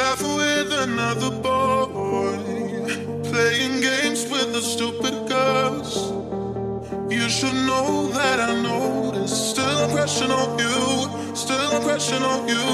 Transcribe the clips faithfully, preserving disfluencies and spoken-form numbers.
Laughing with another boy, playing games with the stupid girls. You should know that I noticed. Still a crushing on you, still a crushing on you.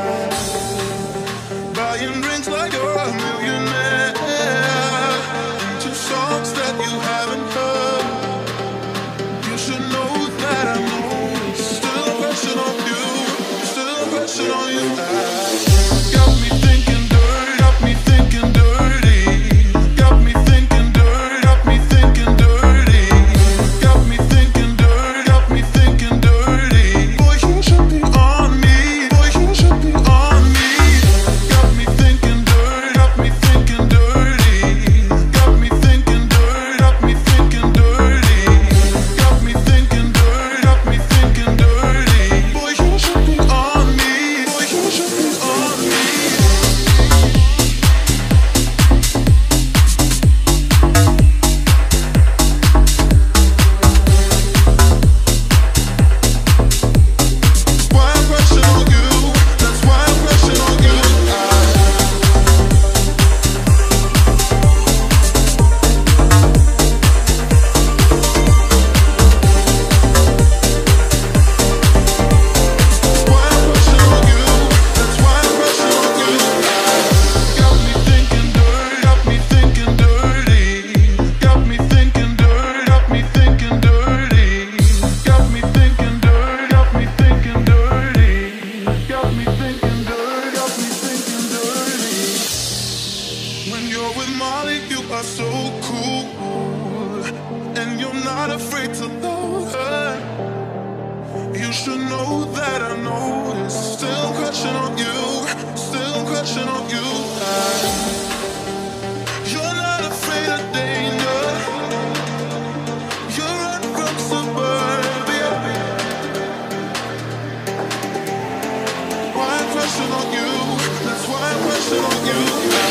Buying drinks like you're a millionaire, into songs that you haven't heard. You should know that I noticed. Still a crushing on you, still a crushing on you. Got me thinking dirty, got me thinking dirty, got me thinking dirty, got me thinking dirty, got me thinking dirty, got me thinking dirty. Boy, you should be on me, boy, you should be on me. Got me thinking dirty, got me thinking dirty, got me thinking dirty, got me thinking dirty, got me thinking dirty, got me thinking dirty. Boy, you should be on me, boy, you should be on me. Why I'm crushing on you, that's why I'm crushing on you. Why I'm crushing on you, that's why I'm crushing on you. Got me thinking dirty, got me thinking dirty, got me thinking dirty, got me thinking dirty, got me thinking dirty, got me thinking dirty, got me thinking dirty, got me thinking dirty. When you're with Molly, you are so cool, and you're not afraid to love her. You should know that I noticed. Still crushing on you, still crushing on you. You're not afraid of danger. You run from suburbia. Why I'm crushing on you, that's why I'm crushing on you.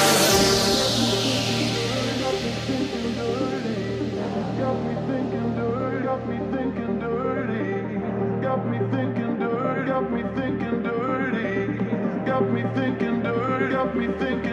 Got me thinking dirty, got me thinking dirty, got me thinking dirty, got me thinking dirty, got me thinking dirty, got me thinking